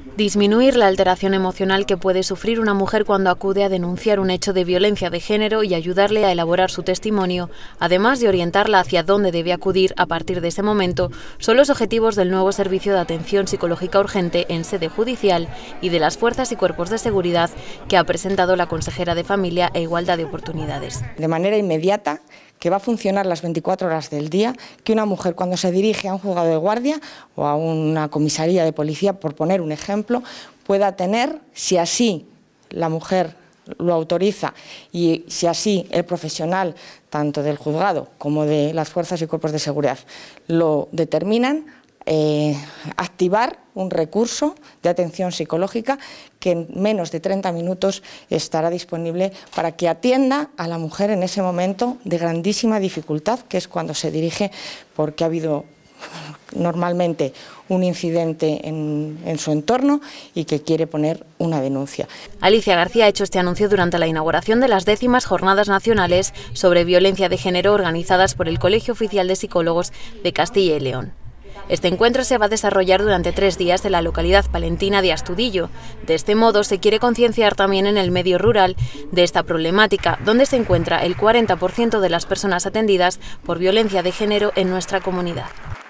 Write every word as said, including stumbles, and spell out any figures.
Disminuir la alteración emocional que puede sufrir una mujer cuando acude a denunciar un hecho de violencia de género y ayudarle a elaborar su testimonio, además de orientarla hacia dónde debe acudir a partir de ese momento, son los objetivos del nuevo servicio de atención psicológica urgente en sede judicial y de las fuerzas y cuerpos de seguridad que ha presentado la consejera de Familia e Igualdad de Oportunidades. De manera inmediata, que va a funcionar las veinticuatro horas del día, que una mujer cuando se dirige a un juzgado de guardia o a una comisaría de policía, por poner un ejemplo, pueda tener, si así la mujer lo autoriza y si así el profesional, tanto del juzgado como de las fuerzas y cuerpos de seguridad, lo determinan, eh, activar un recurso de atención psicológica que en menos de treinta minutos estará disponible para que atienda a la mujer en ese momento de grandísima dificultad, que es cuando se dirige porque ha habido normalmente un incidente en, en su entorno y que quiere poner una denuncia. Alicia García ha hecho este anuncio durante la inauguración de las décimas Jornadas Nacionales sobre Violencia de Género organizadas por el Colegio Oficial de Psicólogos de Castilla y León. Este encuentro se va a desarrollar durante tres días en la localidad palentina de Astudillo. De este modo se quiere concienciar también en el medio rural de esta problemática, donde se encuentra el cuarenta por ciento de las personas atendidas por violencia de género en nuestra comunidad.